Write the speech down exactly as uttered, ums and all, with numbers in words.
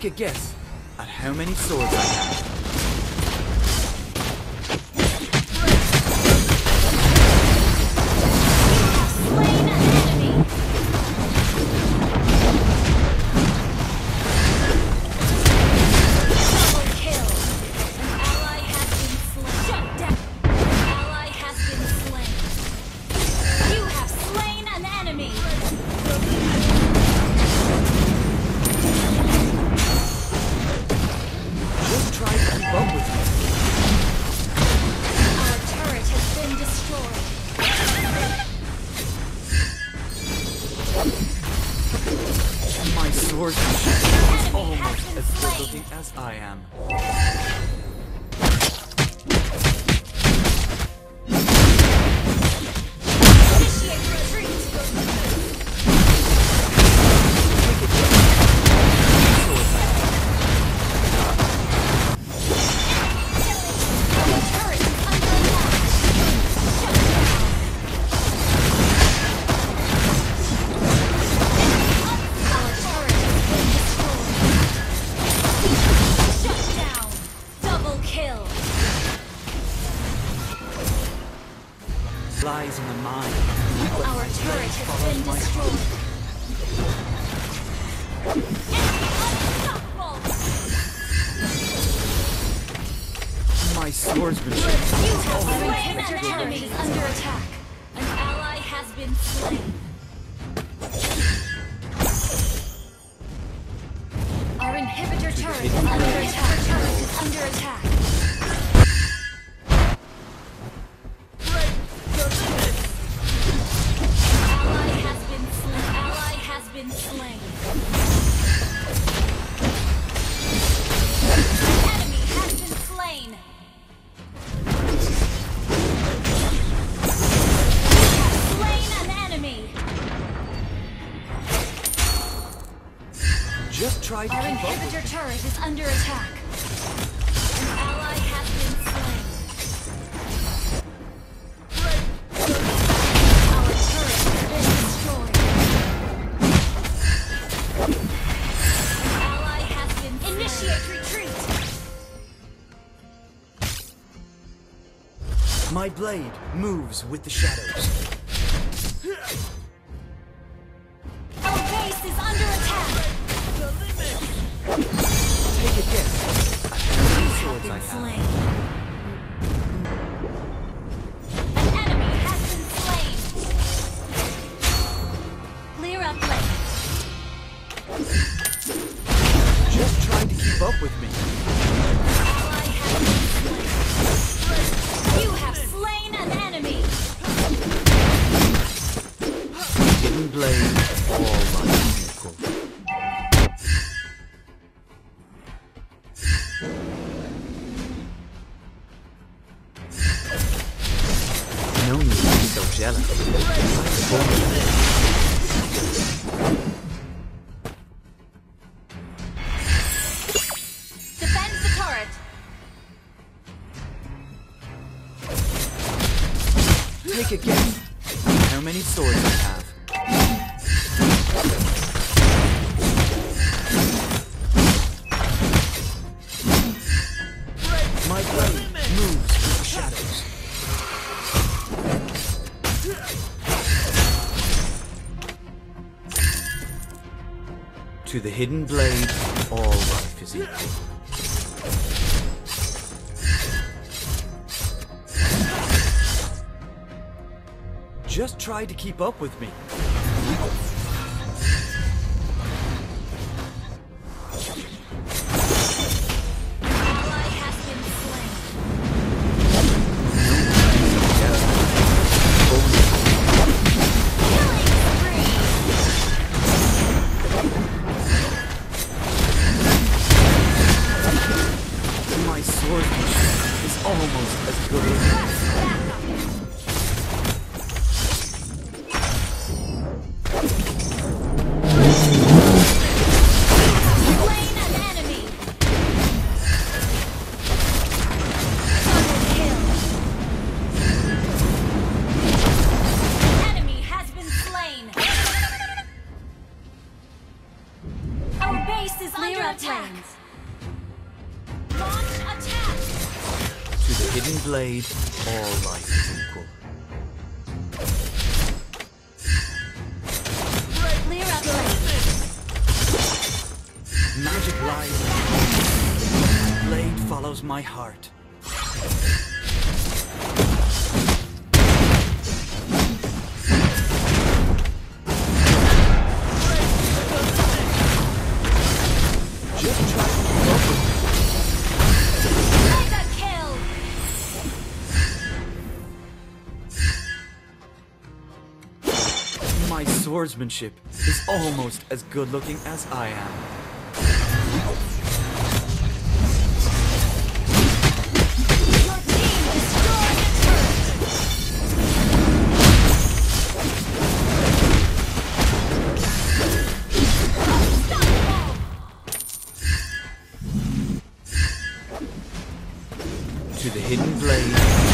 Take a guess at how many swords I have. Almost as good looking as I am. Lies in the mind. Our turret has been destroyed. My swordsmanship. You have slain an enemy under attack. An ally has been slain. Our inhibitor turret is under attack. Turret is under attack. Just try to Our keep up inhibitor with turret is under attack. An ally has been slain. Our turret has been destroyed. An ally has been slain. Initiate retreat. My blade moves with the shadows. Our base is under attack. Take a guess at how many swords I have. Slain. An enemy has been slain. Clear up lane. Just try to keep up with me. Ally has been slain. You have slain an enemy. Hidden blade, all life equal. No need to be so jealous. Defend the turret. Take a guess at how many swords I have. My blade moves with the shadows. To the hidden blade, all life is equal. Just try to keep up with me. Ally has been slain. My swordsmanship is almost as good as Is under attack. To the hidden blade, all life is equal. Clear up lane. Magic lies. Blade follows my heart. Mega kill. My swordsmanship is almost as good looking as I am. Your team destroyed a turret. Unstoppable. To the hidden blade,